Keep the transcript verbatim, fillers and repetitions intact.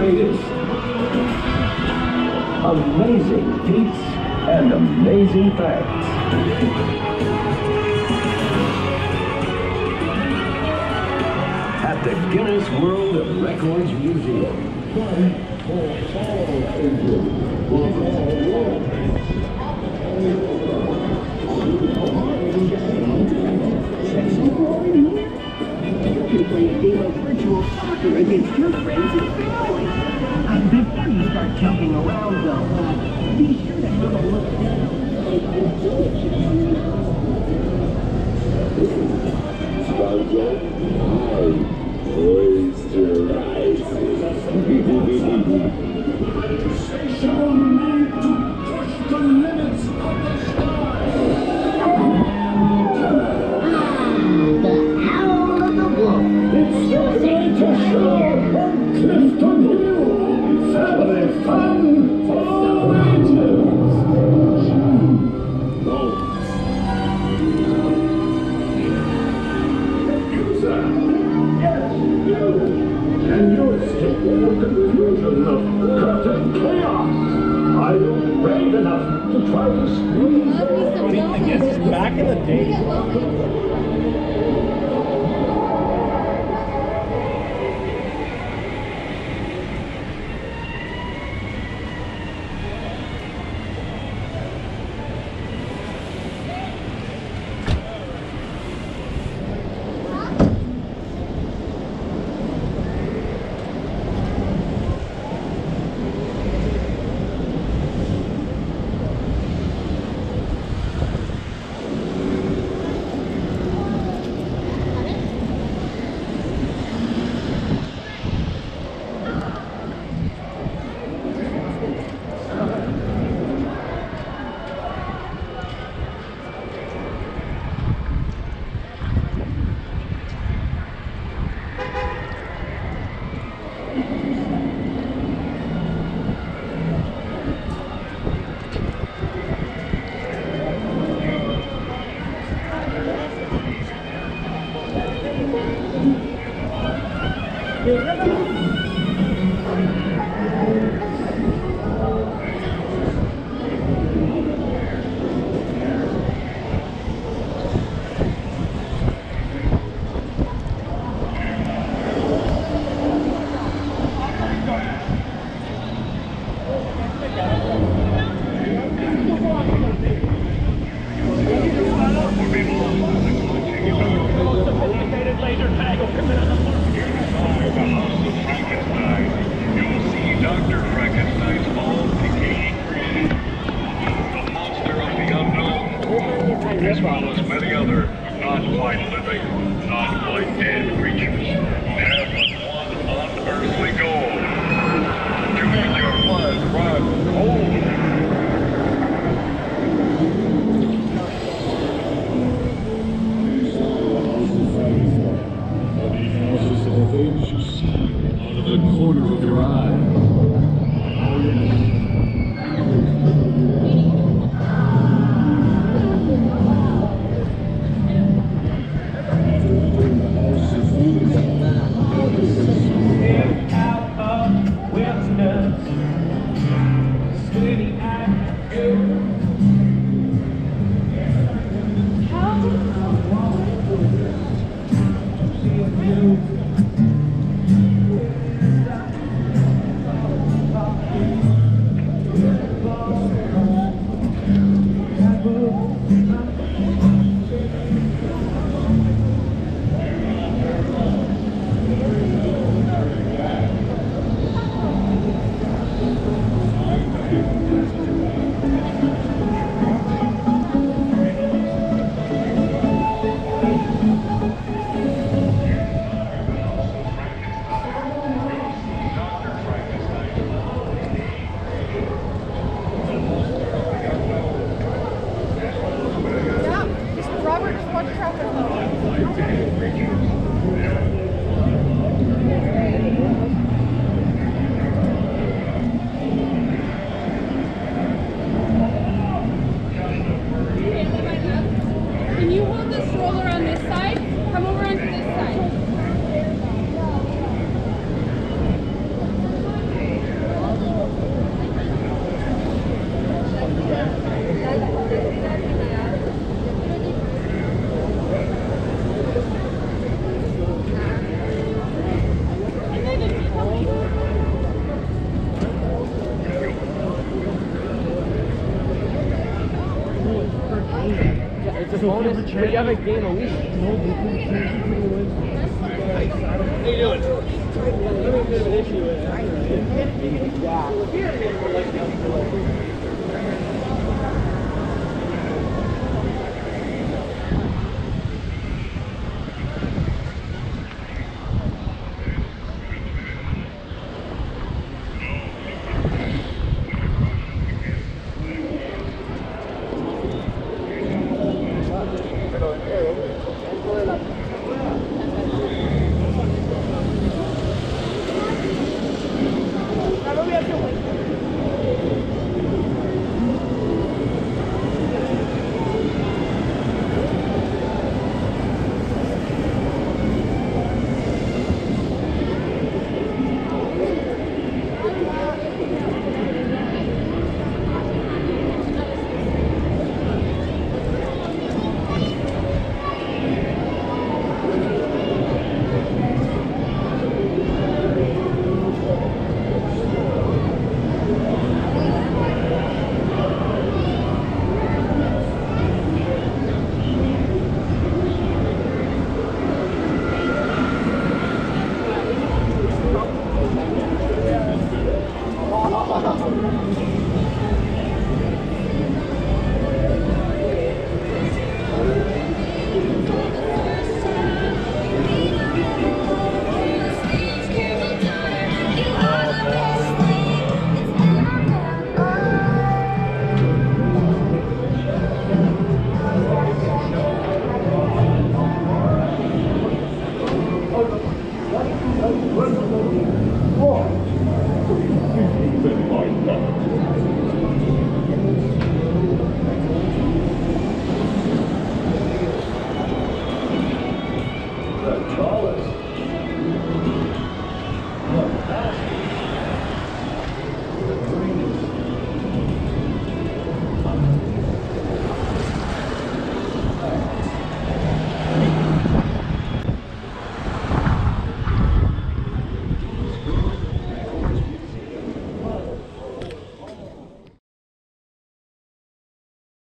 greatest. Amazing feats and amazing facts. At the Guinness World of Records Museum. You can play a game of virtual soccer against your friends and family. And before you start jumping around, though, be sure to have a look down. Station made to push the limits of the sky. The Howl of the Wolf. It's the greatest show on Clifton Hill. Family fun for the ages. User, yes, you. Can you escape the confusion of curtain chaos? Are you brave enough to try to squeeze your I guess back in the day. as well as many other not quite living, not quite dead creatures, have but one unearthly goal: to make your blood run cold. You see out of the corner of your eye. But you have a game a week. How you doing? I'm having a bit of an issue with it.